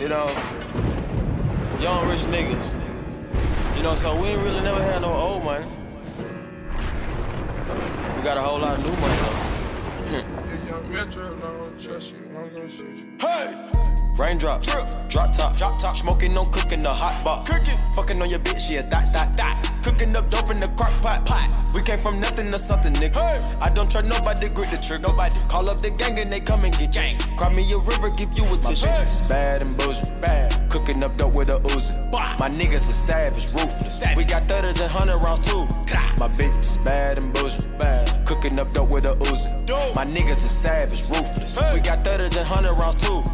You know, young rich niggas. You know, so we ain't really never had no old money. We got a whole lot of new money though. Young Metro, don't trust you, I'm gonna shoot you. Hey! Raindrop, drop top, smoking on cooking the hot pot, fucking on your bitch, yeah, that, cooking up dope in the crock pot. We came from nothing to something, nigga. Hey. I don't trust nobody, grip the trigger. Nobody call up the gang and they come and get gang. Cry me a river, give you a tissue. My bitch is bad and bullshit, bad. Cooking up dope with a Uzi. My niggas are savage, ruthless. We got 30s and 100 rounds too. My bitch is bad and bullshit, bad. Cooking up dope with a Uzi. My niggas are savage, ruthless. We got 30s and 100 rounds too.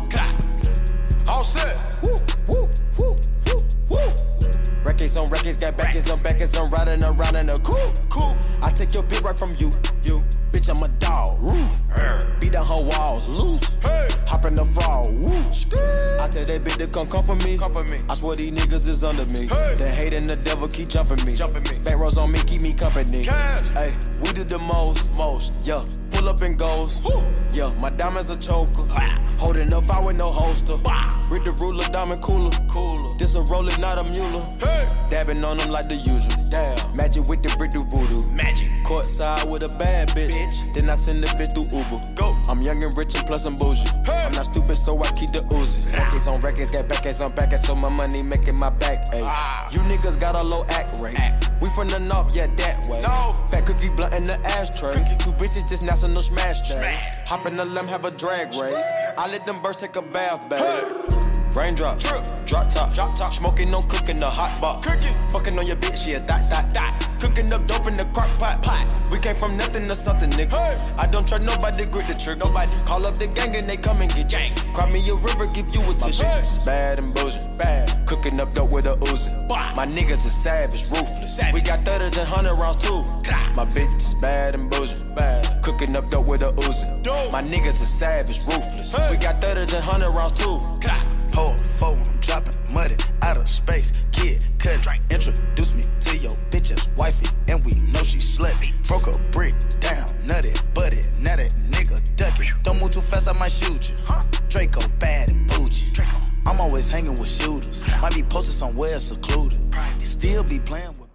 All set. Woo, woo, woo, woo, woo. Records on records, got backers on backers. I'm riding around in a cool. I take your bitch right from you. Bitch, I'm a dog. Beat down her walls, loose. Hey. Hop in the fall. Woo. I tell that bitch to come for me. I swear these niggas is under me. Hey. The hate and the devil keep jumping me. Back rows on me, keep me company. Hey, we did the most. Yeah. Pull up and goes. Woo. Yeah, my diamonds a choker. Holding up, I with no holster. Read the ruler, diamond cooler. This a roller, not a mule. Hey. Dabbing on them like the usual. Damn. Magic with the brick do voodoo. Magic. Courtside with a bad bitch. Then I send the bitch through Uber. Go. I'm young and rich and plus I'm bougie. Hey. I'm not stupid, so I keep the Uzi. Records on records, got backers on backers, so my money making my back ache. You niggas got a low act rate. We from the north, yeah, that way. No. Fat cookie blunt in the ashtray. Two bitches just national smash day. Hop in the limb, have a drag race. I let them birds take a bath, babe. Hey. Raindrop, drop top, smoking on cooking the hot pot, fucking on your bitch, yeah, that, cooking up dope in the crock pot. We came from nothing to something, nigga. Hey. I don't trust nobody, grip the trigger. Nobody call up the gang and they come and get gang. Cry me a river, give you a tissue. My bitch is bad and bullshit, bad. Cooking up dope with a Uzi. My niggas are savage, ruthless. We got 30s and 100 rounds too. My bitch is bad and bullshit, bad. Cooking up dope with a Uzi. My niggas are savage, ruthless. We got 30s and 100 rounds too. Hold phone, dropping muddy out of space. Kid, cut, introduce me to your bitch's wifey, and we know she slutty. Broke a brick down, nutty, buddy. Now that nigga ducky. Don't move too fast, I might shoot you. Draco bad and bougie. I'm always hanging with shooters. Might be posted somewhere secluded. Still be playing with.